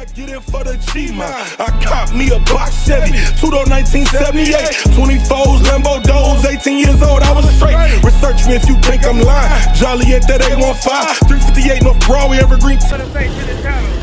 I get in for the G-Man. I cop me a box Chevy, two-door 1978, 24s, Lambo doors, 18 years old, I was straight. Research me if you think I'm lying. Joliet that 815, 358 North Broadway, Evergreen.